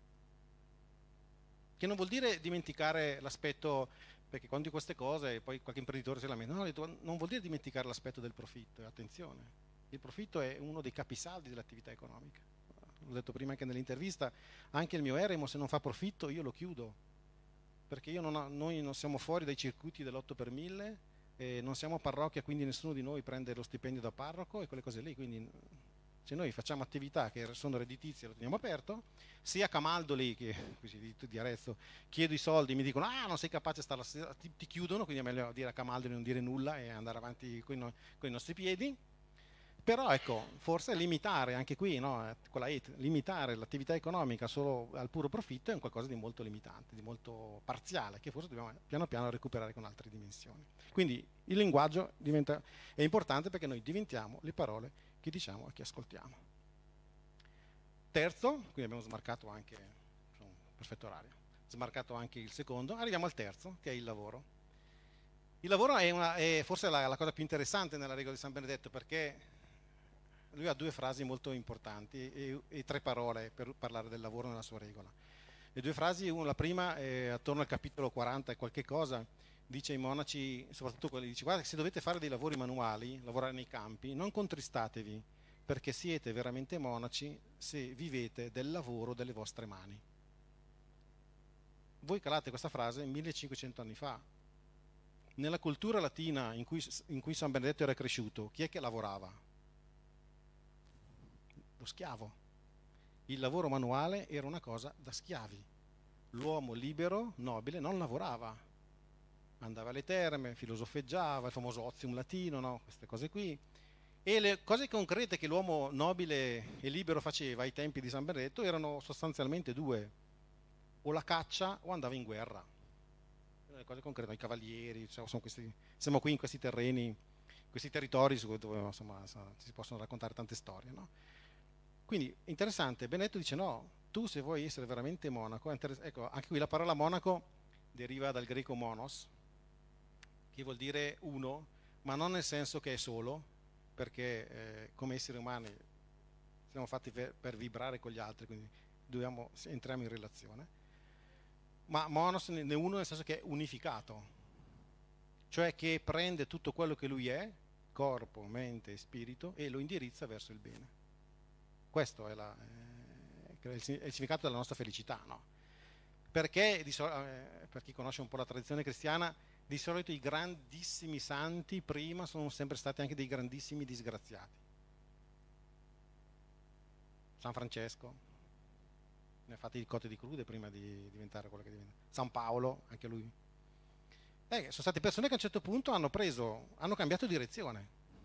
Che non vuol dire dimenticare l'aspetto, perché quando di queste cose poi qualche imprenditore si lamenta, no, non vuol dire dimenticare l'aspetto del profitto, attenzione. Il profitto è uno dei capisaldi dell'attività economica. L'ho detto prima anche nell'intervista, anche il mio eremo se non fa profitto io lo chiudo, perché io non ho, noi non siamo fuori dai circuiti dell'otto per mille, eh, non siamo parrocchia, quindi nessuno di noi prende lo stipendio da parroco e quelle cose lì, quindi se noi facciamo attività che sono redditizie lo teniamo aperto, sia Camaldoli, che di, di Arezzo, chiedo i soldi, mi dicono ah non sei capace, stare la, ti, ti chiudono, quindi è meglio dire a Camaldoli non dire nulla e andare avanti con no, i nostri piedi. Però ecco, forse limitare anche qui, no, con la E T, limitare l'attività economica solo al puro profitto è un qualcosa di molto limitante, di molto parziale, che forse dobbiamo piano piano recuperare con altre dimensioni. Quindi il linguaggio diventa, è importante perché noi diventiamo le parole che diciamo e che ascoltiamo. Terzo, quindi abbiamo smarcato anche, sono perfetto orario, smarcato anche il secondo, arriviamo al terzo, che è il lavoro. Il lavoro è, una, è forse la, la cosa più interessante nella regola di San Benedetto, perché lui ha due frasi molto importanti e, e tre parole per parlare del lavoro nella sua regola. Le due frasi, una, la prima è attorno al capitolo quaranta e qualche cosa, dice ai monaci, soprattutto quelli, dice guarda se dovete fare dei lavori manuali, lavorare nei campi, non contristatevi, perché siete veramente monaci se vivete del lavoro delle vostre mani. Voi calate questa frase millecinquecento anni fa. Nella cultura latina in cui, in cui San Benedetto era cresciuto, chi è che lavorava? Lo schiavo. Il lavoro manuale era una cosa da schiavi. L'uomo libero, nobile, non lavorava. Andava alle terme, filosofeggiava, il famoso ozium latino, no? Queste cose qui. E le cose concrete che l'uomo nobile e libero faceva ai tempi di San Benedetto erano sostanzialmente due. O la caccia o andava in guerra. Le cose concrete, i cavalieri, cioè, sono questi, siamo qui in questi terreni, questi territori dove insomma, si possono raccontare tante storie, no? Quindi interessante, Benedetto dice no, tu se vuoi essere veramente monaco, ecco, anche qui la parola monaco deriva dal greco monos, che vuol dire uno, ma non nel senso che è solo, perché eh, come esseri umani siamo fatti per, per vibrare con gli altri, quindi dobbiamo, entriamo in relazione, ma monos ne uno nel senso che è unificato, cioè che prende tutto quello che lui è, corpo, mente e spirito e lo indirizza verso il bene. Questo è, la, eh, è il significato della nostra felicità, no? Perché, di sol- eh, per chi conosce un po' la tradizione cristiana, di solito i grandissimi santi prima sono sempre stati anche dei grandissimi disgraziati. San Francesco ne ha fatti di cotte di crude prima di diventare quello che diventa. San Paolo, anche lui. Eh, sono state persone che a un certo punto hanno preso, hanno cambiato direzione.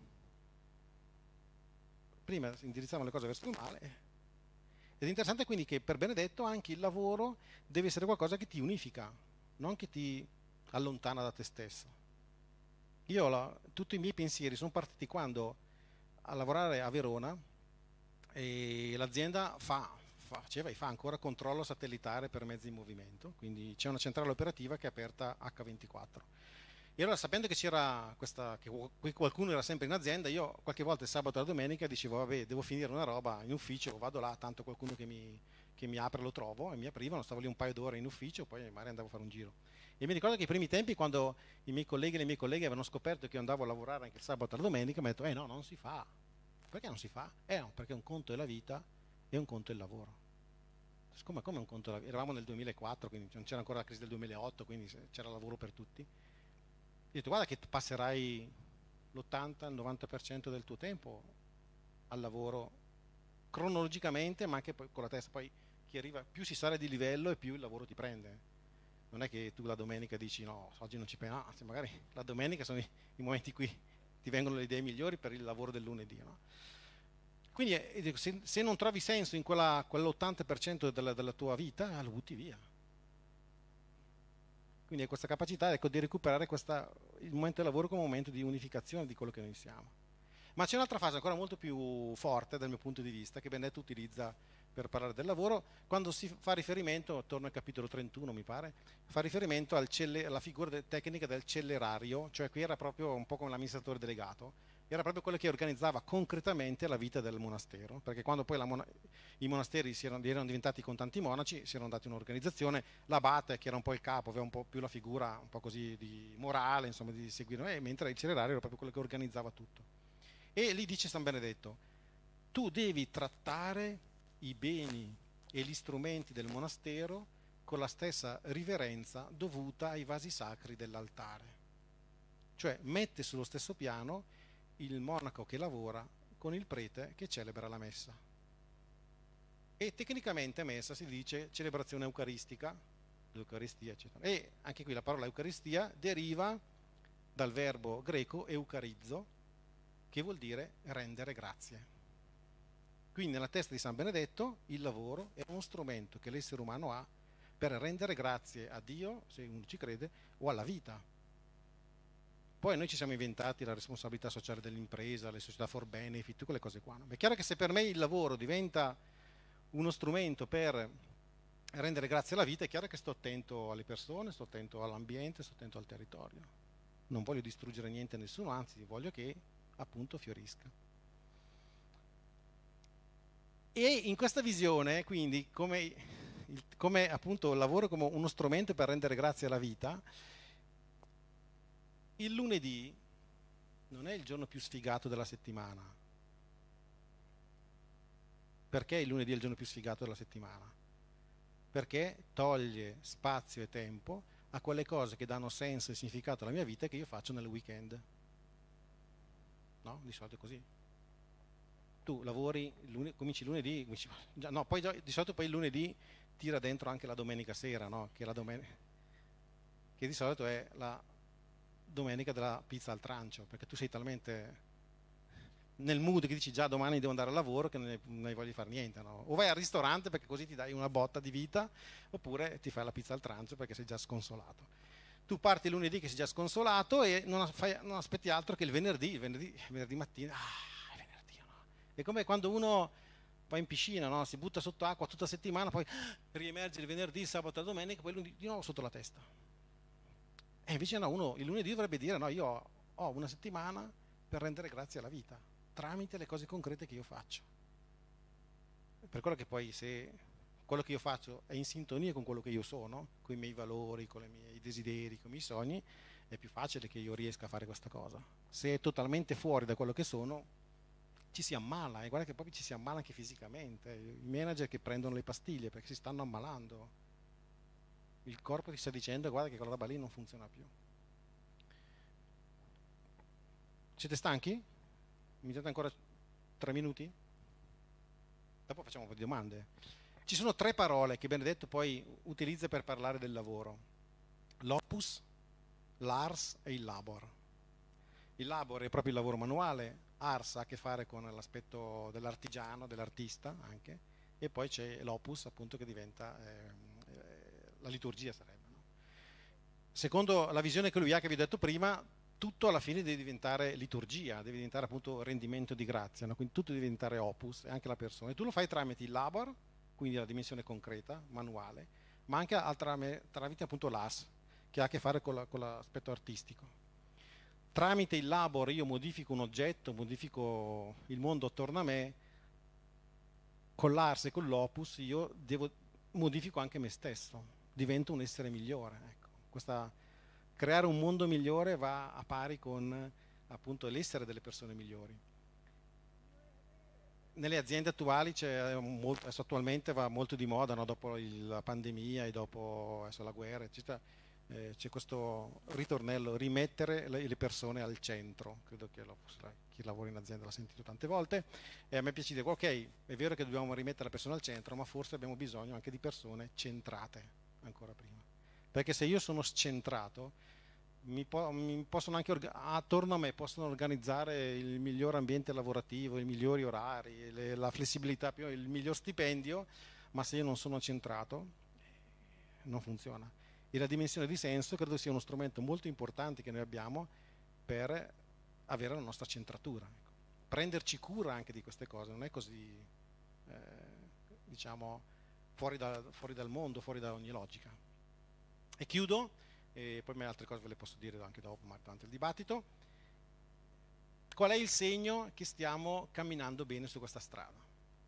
Prima si indirizzavano le cose verso il male. Ed è interessante quindi che per Benedetto anche il lavoro deve essere qualcosa che ti unifica, non che ti allontana da te stesso. Io, la, tutti i miei pensieri sono partiti quando a lavorare a Verona e l'azienda fa, faceva e fa ancora controllo satellitare per mezzi in movimento, quindi c'è una centrale operativa che è aperta acca ventiquattro. E allora, sapendo che c'era questa, che qualcuno era sempre in azienda, io qualche volta il sabato e la domenica dicevo vabbè, devo finire una roba in ufficio, vado là, tanto qualcuno che mi, che mi apre lo trovo, e mi aprivano, stavo lì un paio d'ore in ufficio, poi magari andavo a fare un giro. E mi ricordo che i primi tempi, quando i miei colleghi e le mie colleghe avevano scoperto che io andavo a lavorare anche il sabato e la domenica, mi hanno detto eh no, non si fa. Perché non si fa? Eh no, perché un conto è la vita e un conto è il lavoro. Come, come un conto è la vita? Eravamo nel duemilaquattro, quindi non c'era ancora la crisi del duemilaotto, quindi c'era lavoro per tutti. Io ho detto guarda che passerai l'ottanta, il novanta per cento del tuo tempo al lavoro cronologicamente, ma anche poi con la testa. Poi chi arriva, più si sale di livello e più il lavoro ti prende. Non è che tu la domenica dici no, oggi non ci penso, anzi magari la domenica sono i, i momenti in cui ti vengono le idee migliori per il lavoro del lunedì, no? Quindi se, se non trovi senso in quella, quell'ottanta per cento della, della tua vita, lo butti via. Quindi è questa capacità, ecco, di recuperare questa, il momento del lavoro come momento di unificazione di quello che noi siamo. Ma c'è un'altra fase ancora molto più forte dal mio punto di vista che Benedetto utilizza per parlare del lavoro, quando si fa riferimento, torno al capitolo trentuno mi pare, fa riferimento al celle, alla figura de, tecnica del cellerario, cioè qui era proprio un po' come l'amministratore delegato, era proprio quello che organizzava concretamente la vita del monastero, perché quando poi la mona, i monasteri si erano, erano diventati con tanti monaci, si erano dati un'organizzazione, l'abate, che era un po' il capo, aveva un po' più la figura un po' così di morale, insomma, di seguire, eh, mentre il celerario era proprio quello che organizzava tutto. E lì dice San Benedetto, tu devi trattare i beni e gli strumenti del monastero con la stessa riverenza dovuta ai vasi sacri dell'altare. Cioè mette sullo stesso piano il monaco che lavora con il prete che celebra la messa. E tecnicamente messa si dice celebrazione eucaristica, l'Eucaristia, eccetera. E anche qui la parola Eucaristia deriva dal verbo greco eucarizzo, che vuol dire rendere grazie. Quindi nella testa di San Benedetto il lavoro è uno strumento che l'essere umano ha per rendere grazie a Dio, se uno ci crede, o alla vita. Poi noi ci siamo inventati la responsabilità sociale dell'impresa, le società for benefit, tutte quelle cose qua. No? È chiaro che se per me il lavoro diventa uno strumento per rendere grazie alla vita, è chiaro che sto attento alle persone, sto attento all'ambiente, sto attento al territorio. Non voglio distruggere niente a nessuno, anzi voglio che appunto fiorisca. E in questa visione, quindi, come, il, come appunto il lavoro come uno strumento per rendere grazie alla vita, il lunedì non è il giorno più sfigato della settimana. Perché il lunedì è il giorno più sfigato della settimana? Perché toglie spazio e tempo a quelle cose che danno senso e significato alla mia vita che io faccio nel weekend. No? Di solito è così. Tu lavori, lunedì, cominci lunedì, cominci, no, poi di solito poi il lunedì tira dentro anche la domenica sera, no? Che, la domenica, che di solito è la domenica della pizza al trancio, perché tu sei talmente nel mood che dici già domani devo andare al lavoro che non ne, non ne voglio fare niente, no? O vai al ristorante perché così ti dai una botta di vita, oppure ti fai la pizza al trancio perché sei già sconsolato. Tu parti lunedì che sei già sconsolato e non, fai, non aspetti altro che il venerdì, il venerdì, il venerdì mattina, ah, è come quando uno va in piscina, no? Si butta sotto acqua tutta la settimana, poi riemerge il venerdì, il sabato e la domenica, poi lunedì di nuovo sotto la testa. E invece no, uno il lunedì dovrebbe dire no, io ho una settimana per rendere grazie alla vita, tramite le cose concrete che io faccio. Per quello che poi se quello che io faccio è in sintonia con quello che io sono, con i miei valori, con i miei desideri, con i miei sogni, è più facile che io riesca a fare questa cosa. Se è totalmente fuori da quello che sono, ci si ammala, e guarda che proprio ci si ammala anche fisicamente. I manager che prendono le pastiglie perché si stanno ammalando, il corpo ti sta dicendo guarda che quella roba lì non funziona più. Siete stanchi? Mi date ancora tre minuti? Dopo facciamo un po' di domande. Ci sono tre parole che Benedetto poi utilizza per parlare del lavoro: l'opus, l'ars e il labor. Il labor è proprio il lavoro manuale, ars ha a che fare con l'aspetto dell'artigiano, dell'artista anche, e poi c'è l'opus appunto che diventa eh, la liturgia sarebbe, no? Secondo la visione che lui ha, che vi ho detto prima, tutto alla fine deve diventare liturgia, deve diventare appunto rendimento di grazia, no? Quindi tutto deve diventare opus, e anche la persona. E tu lo fai tramite il labor, quindi la dimensione concreta, manuale, ma anche tramite appunto l'as, che ha a che fare con, la, con l'aspetto artistico. Tramite il labor io modifico un oggetto, modifico il mondo attorno a me, con l'ars e con l'opus io devo, modifico anche me stesso, divento un essere migliore. Ecco, questa, creare un mondo migliore va a pari con appunto l'essere delle persone migliori. Nelle aziende attuali c'è molto, adesso attualmente va molto di moda, no? Dopo il, la pandemia e dopo adesso la guerra, eccetera, eh, c'è questo ritornello, rimettere le, le persone al centro. Credo che lo, chi lavora in azienda l'ha sentito tante volte, e a me piace dire, ok, è vero che dobbiamo rimettere la persona al centro, ma forse abbiamo bisogno anche di persone centrate ancora prima, perché se io sono scentrato mi, po- mi possono anche orga- attorno a me possono organizzare il miglior ambiente lavorativo, i migliori orari, le, la flessibilità, più, il miglior stipendio, ma se io non sono centrato non funziona. E la dimensione di senso credo sia uno strumento molto importante che noi abbiamo per avere la nostra centratura. Ecco. Prenderci cura anche di queste cose, non è così eh, diciamo fuori, da, fuori dal mondo, fuori da ogni logica. E chiudo, e poi altre cose ve le posso dire anche dopo, ma durante il dibattito. Qual è il segno che stiamo camminando bene su questa strada?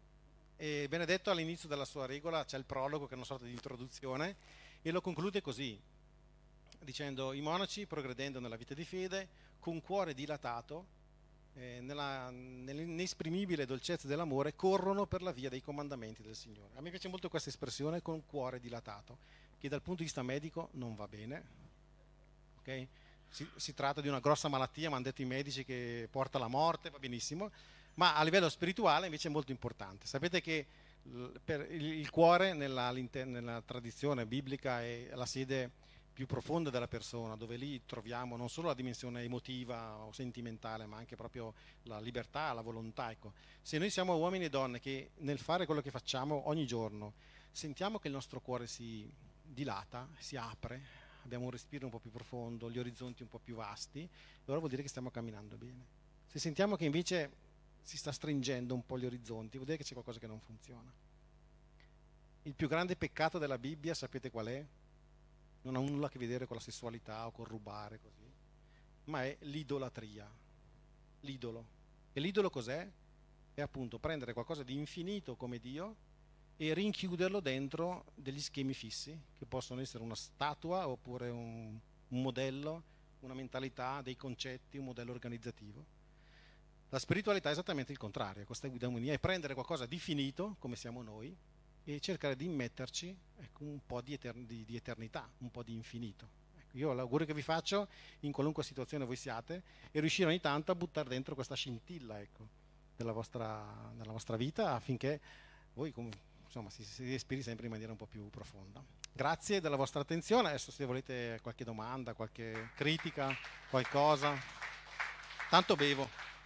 E Benedetto all'inizio della sua regola c'è il prologo, che è una sorta di introduzione, e lo conclude così, dicendo: i monaci, progredendo nella vita di fede, con cuore dilatato, eh, nella, nell'inesprimibile dolcezza dell'amore, corrono per la via dei comandamenti del Signore. A me piace molto questa espressione, con cuore dilatato, che dal punto di vista medico non va bene, okay? si, si tratta di una grossa malattia, mi hanno detto i medici, che porta alla morte, va benissimo, ma a livello spirituale invece è molto importante. Sapete che per il cuore nella, nella tradizione biblica è la sede più profonda della persona, dove lì troviamo non solo la dimensione emotiva o sentimentale, ma anche proprio la libertà, la volontà. Ecco. Se noi siamo uomini e donne che nel fare quello che facciamo ogni giorno sentiamo che il nostro cuore si dilata, si apre, abbiamo un respiro un po' più profondo, gli orizzonti un po' più vasti, allora vuol dire che stiamo camminando bene. Se sentiamo che invece si sta stringendo un po' gli orizzonti, vuol dire che c'è qualcosa che non funziona. Il più grande peccato della Bibbia, sapete qual è? Non ha nulla a che vedere con la sessualità o con rubare, così, ma è l'idolatria, l'idolo. E l'idolo cos'è? È appunto prendere qualcosa di infinito come Dio e rinchiuderlo dentro degli schemi fissi, che possono essere una statua oppure un, un modello, una mentalità, dei concetti, un modello organizzativo. La spiritualità è esattamente il contrario, questa eudaimonia è prendere qualcosa di finito, come siamo noi, e cercare di immetterci ecco, un po' di, eter- di, di eternità, un po' di infinito. Ecco, io l'augurio che vi faccio, in qualunque situazione voi siate, è riuscire ogni tanto a buttare dentro questa scintilla ecco, della, vostra, della vostra vita, affinché voi insomma, si, si respiri sempre in maniera un po' più profonda. Grazie della vostra attenzione, adesso se volete qualche domanda, qualche critica, qualcosa, tanto bevo.